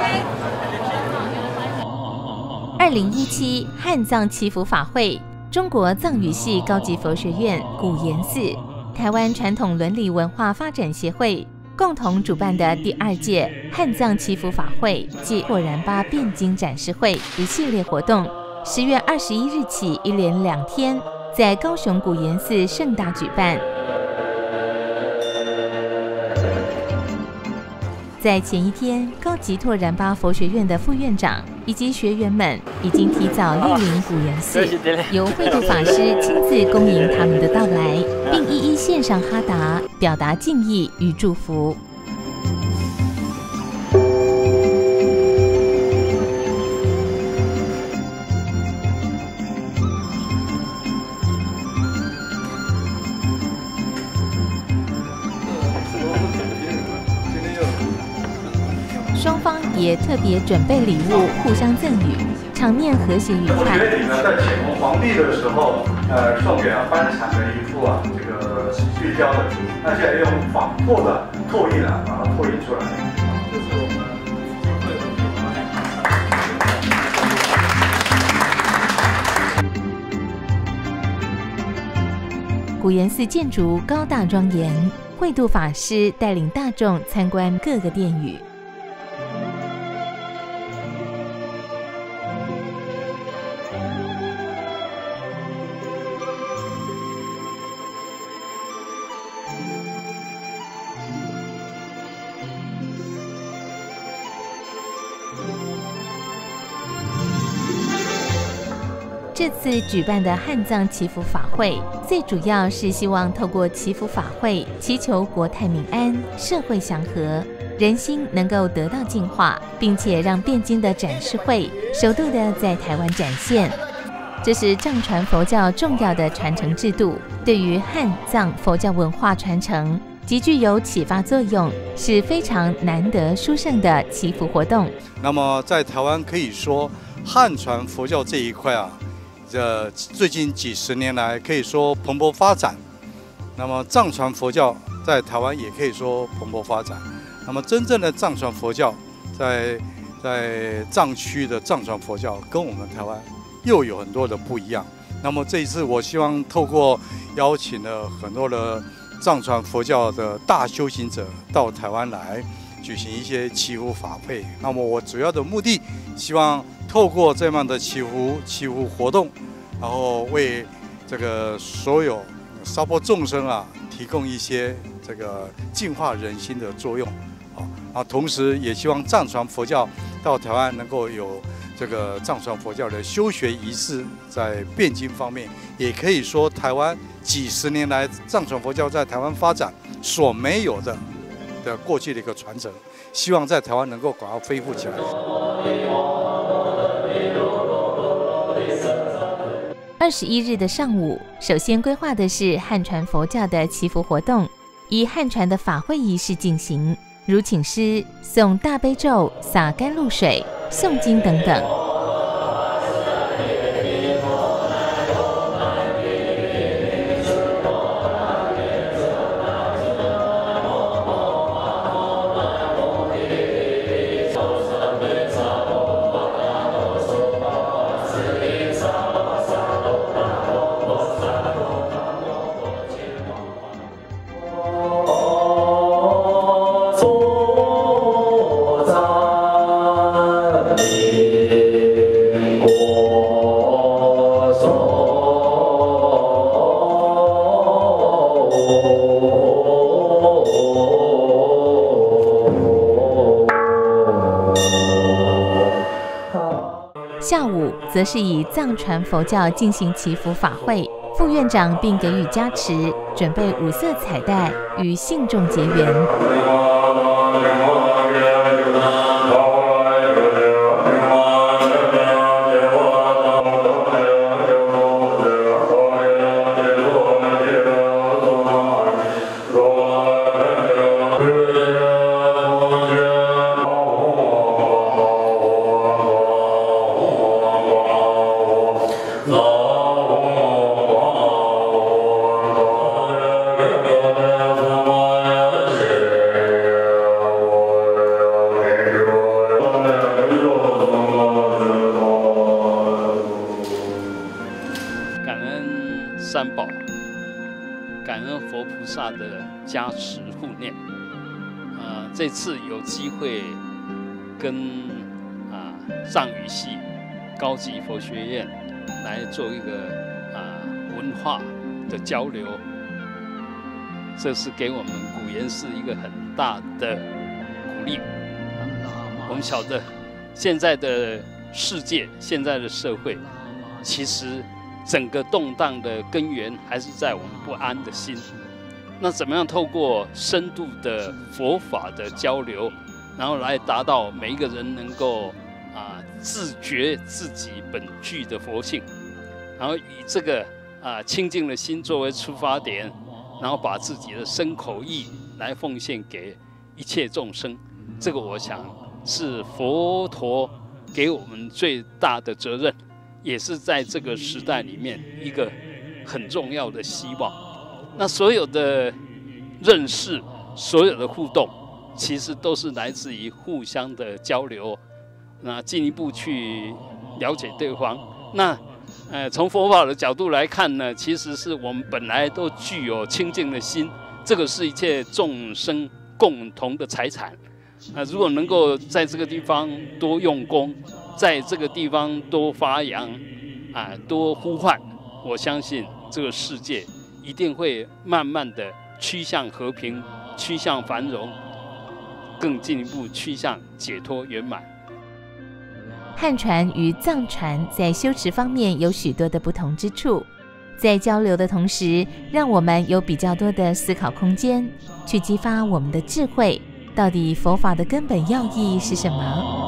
2017汉藏祈福法会，中国藏语系高级佛学院古岩寺、台湾传统伦理文化发展协会共同主办的第2届汉藏祈福法会暨拓然巴辩经展示会一系列活动，10月21日起一连2天，在高雄古岩寺盛大举办。在前一天，高级拓然巴佛学院的副院长以及学员们已经提早莅临古岩寺，由慧度法师亲自恭迎他们的到来，并一一献上哈达，表达敬意与祝福。双方也特别准备礼物，互相赠予，场面和谐愉快。 月底呢，在乾隆皇帝的时候，送给班禅的一幅这个喜剧雕的，那现在用仿拓的拓印把它拓印出来。这是我们古岩寺建筑高大庄严，慧度法师带领大众参观各个殿宇。这次举办的汉藏祈福法会，最主要是希望透过祈福法会，祈求国泰民安、社会祥和，人心能够得到净化，并且让辩经的展示会首度的在台湾展现。这是藏传佛教重要的传承制度，对于汉藏佛教文化传承极具有启发作用，是非常难得殊胜的祈福活动。 那么在台湾可以说，汉传佛教这一块最近几十年来可以说蓬勃发展。那么藏传佛教在台湾也可以说蓬勃发展。那么真正的藏传佛教在藏区的藏传佛教跟我们台湾又有很多的不一样。那么这一次我希望透过邀请了很多的藏传佛教的大修行者到台湾来举行一些祈福法会。那么我主要的目的，希望透过这样的祈福活动，然后为这个所有娑婆众生提供一些这个净化人心的作用。同时也希望藏传佛教到台湾能够有这个藏传佛教的修学仪式，在辩经方面，也可以说台湾几十年来藏传佛教在台湾发展所没有的过去的一个传承，希望在台湾能够赶快恢复起来。 21日的上午，首先规划的是汉传佛教的祈福活动，以汉传的法会仪式进行，如请师、诵大悲咒、洒甘露水、诵经等等。下午则是以藏传佛教进行祈福法会，副院长并给予加持，准备5色彩带与信众结缘。 三宝，感恩佛菩萨的加持护念。这次有机会跟藏语系高级佛学院来做一个文化的交流，这是给我们古岩寺一个很大的鼓励。我们晓得现在的世界、现在的社会，其实整个动荡的根源还是在我们不安的心。那怎么样透过深度的佛法的交流，然后来达到每一个人能够自觉自己本具的佛性，然后以这个清净的心作为出发点，然后把自己的身口意来奉献给一切众生。这个我想是佛陀给我们最大的责任，也是在这个时代里面一个很重要的希望。那所有的认识，所有的互动，其实都是来自于互相的交流，那进一步去了解对方。那从佛法的角度来看呢，其实是我们本来都具有清净的心，这个是一切众生共同的财产。如果能够在这个地方多用功，在这个地方多发扬，多呼唤，我相信这个世界一定会慢慢的趋向和平，趋向繁荣，更进一步趋向解脱圆满。 汉传与藏传在修持方面有许多的不同之处，在交流的同时，让我们有比较多的思考空间，去激发我们的智慧。到底佛法的根本要义是什么？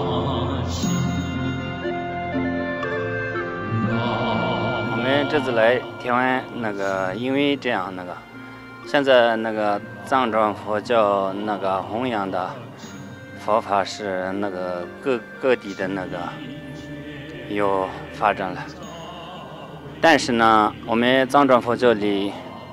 我们这次来台湾因为这样现在藏传佛教弘扬的佛法是各地的有发展了，但是呢，我们藏传佛教里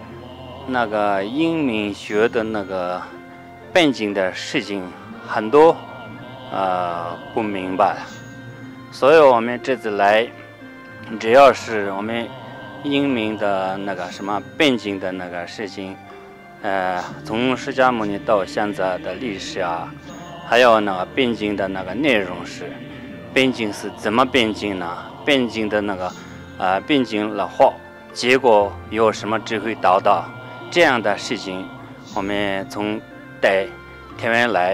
英明学的背景的事情很多不明白，所以我们这次来，只要是我们英明的背景的事情，从释迦牟尼到现在的历史还有背景的内容是，背景是怎么背景呢？背景的背景了后，结果有什么智慧导导？这样的事情，我们从带台湾来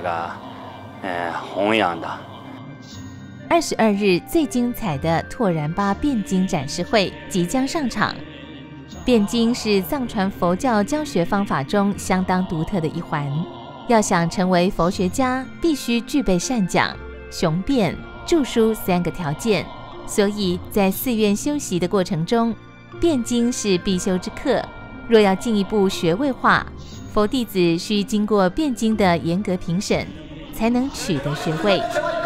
弘扬的。 22日最精彩的拓然巴辩经展示会即将上场。辩经是藏传佛教教学方法中相当独特的一环，要想成为佛学家，必须具备善讲、雄辩、著书3个条件。所以在寺院修习的过程中，辩经是必修之课。若要进一步学位化，佛弟子需经过辩经的严格评审，才能取得学位。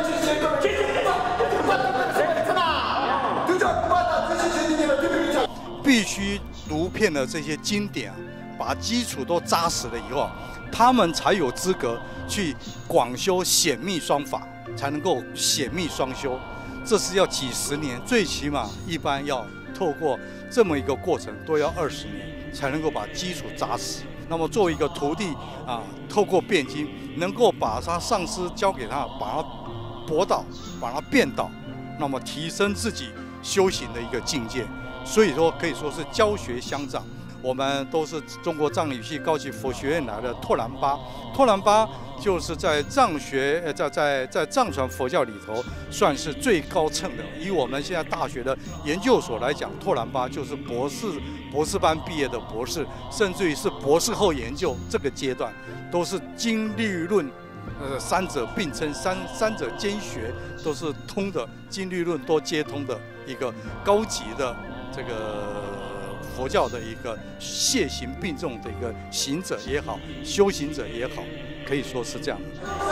必须读遍了这些经典，把基础都扎实了以后，他们才有资格去广修显密双法，才能够显密双修。这是要几十年，最起码一般要透过这么一个过程，都要20年才能够把基础扎实。那么作为一个徒弟透过辩经，能够把他上师教给他，把他驳倒，把他辩倒，那么提升自己修行的一个境界。所以说可以说是教学相长。我们都是中国藏语系高级佛学院来的拓然巴，拓然巴就是在藏学在藏传佛教里头算是最高称的。以我们现在大学的研究所来讲，拓然巴就是博士班毕业的博士，甚至于是博士后研究这个阶段，都是经律论三者并称，三者兼学，都是通的，经律论都皆通的一个高级的这个佛教的一个戒行并重的一个行者也好，修行者也好，可以说是这样。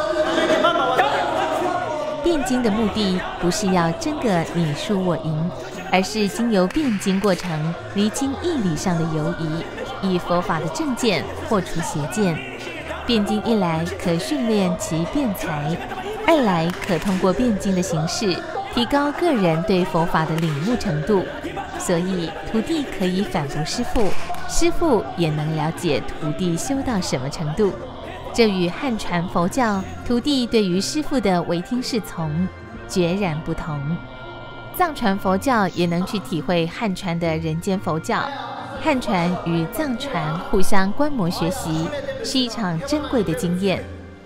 辩经的目的不是要争个你输我赢，而是经由辩经过程厘清义理上的犹疑，以佛法的正见破除邪见。辩经一来可训练其辩才，二来可通过辩经的形式提高个人对佛法的领悟程度。 所以徒弟可以反驳师父，师父也能了解徒弟修到什么程度。这与汉传佛教徒弟对于师父的唯听是从决然不同。藏传佛教也能去体会汉传的人间佛教，汉传与藏传互相观摩学习，是一场珍贵的经验。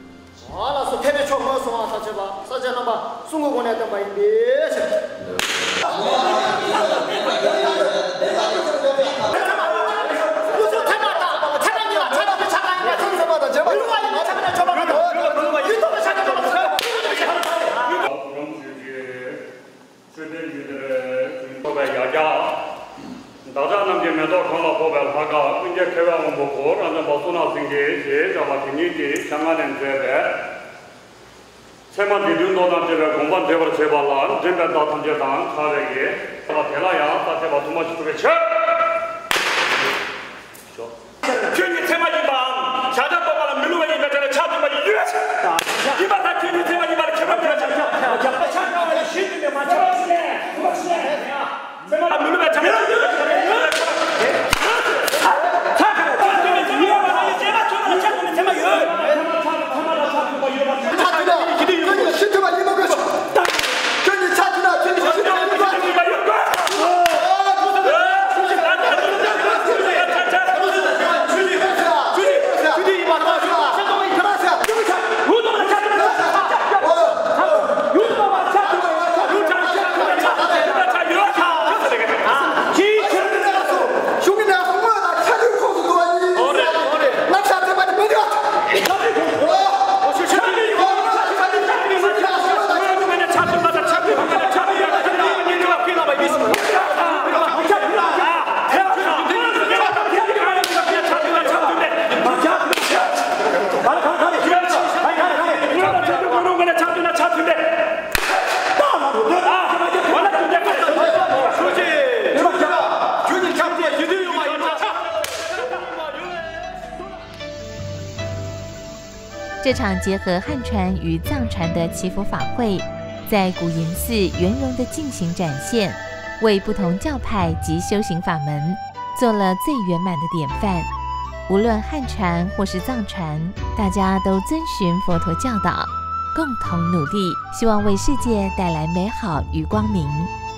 这场结合汉传与藏传的祈福法会，在古岩寺圆融地进行展现，为不同教派及修行法门做了最圆满的典范。无论汉传或是藏传，大家都遵循佛陀教导，共同努力，希望为世界带来美好与光明。